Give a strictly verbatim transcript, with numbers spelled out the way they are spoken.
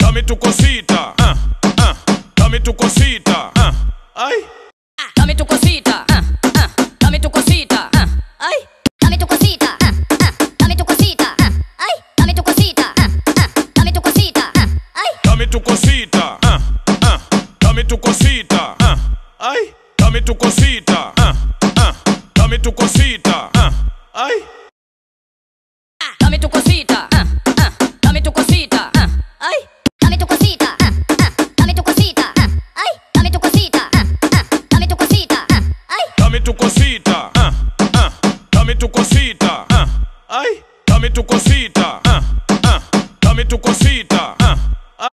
dame tu cosita, ah, ah, dame tu cosita, ah, ay, dame tu cosita, ah, ah, dame tu cosita, ah, ay, dame tu cosita, ah, ah, dame tu cosita, ah, ay, dame tu cosita, ah, ah, dame tu cosita, ah, ay, dame tu cosita, ah, ah, dame tu cosita, ah, ay, dame tu cosita, ah, ah, dame tu cosita, ah, ay, dame tu cosita, ah, ah, dame tu cosita, ah, ay, dame tu cosita, ah, ah, dame tu cosita, ah, ay, dame tu cosita, ah, ah, dame tu cosita, ah, ay, dame tu cosita, ah, ah, dame tu cosita, ah, ay, dame tu cosita.